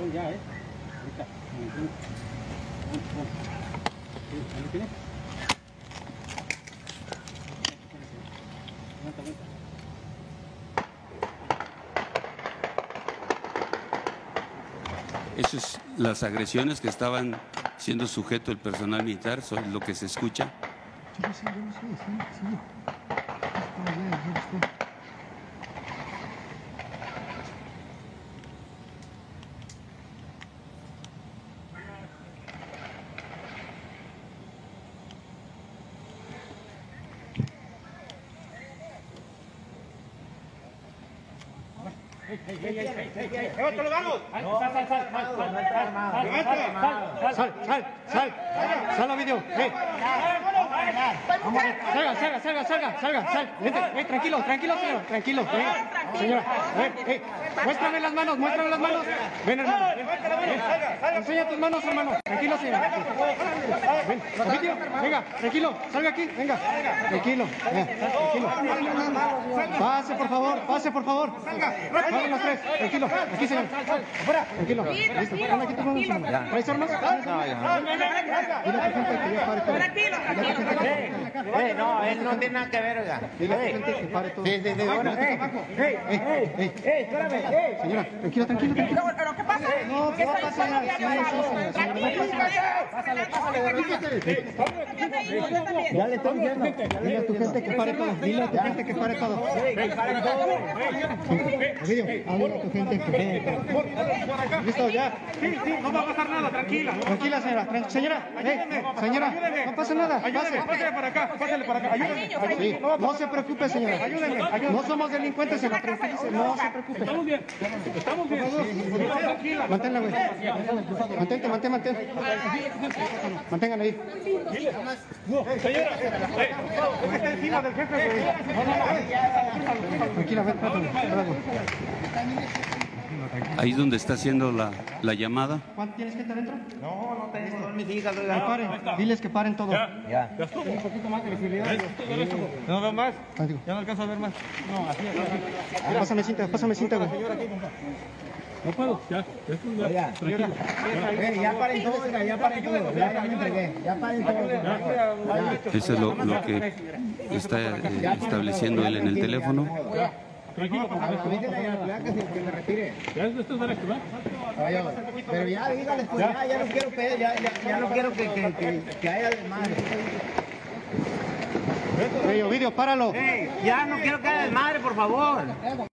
ya, ahorita. ¿Ahí tienes? Aguanta. Esas son las agresiones que estaban siendo sujeto el personal militar, son lo que se escucha. Yo no sé, sí. Está bien, ya está. ¡Levanta los manos! Sal, Ovidio. Salga. Tranquilo, señor. Tranquilo. Señora, muéstrame las manos. Ven, hermano. Enseña tus manos, hermano. Tranquilo, señor. Ven, Ovidio, venga, tranquilo. Salga aquí, venga. Tranquilo. Pase, por favor. Vamos los tres. Tranquilo. Aquí, señor. Tranquilo. Listo. Pon aquí tus manos, hermano. ¿Traes armas? No, ya. Dile a tu gente que ya pare todo. No, él no tiene nada que ver, oiga. Dile a tu gente que pare todo. Sí. Espérame. Señora, tranquilo. ¿Pero qué pasa? No, ¿qué va a pasar? Ya le estoy diciendo. Dile a tu gente que pare todo. Ovidio, habla a tu gente que pare todo. ¿Listo? ¿Ya? Sí, no va a pasar nada, tranquila. Tranquila, señora. Señora, no pasa nada. Pásale para acá, ayúdenme. Sí, no se preocupe, señora. Ayúdenme. No somos delincuentes, señora. Tranquilice, no se preocupe. Estamos bien. Tranquila. Manténla, güey. Mantente. Manténganla ahí. Señora, está encima del jefe, güey. Tranquila, ven, espérate. Ahí es donde está haciendo la llamada. ¿Cuánto tienes gente adentro? No tengo, son mis hijas, Que oiga. paren. Diles que paren todo. Ya. Un poquito más de visibilidad. ¿No veo más? Contigo. Ya no alcanzo a ver más. No, así. Pásame cinta, güey. No puedo, ya. Oiga, ya paren todo, oiga, ya paren todo. Ya me entregué. Ya paren todo. Eso es lo que está estableciendo él en el teléfono. Tranquilo, por favor. Que me retire. Ya esto es derecho, ¿verdad? Pero ya, dígales, pues ya no quiero pedir, ya no quiero que haya desmadre. Ovidio, páralo. Ya no quiero que haya desmadre, por favor.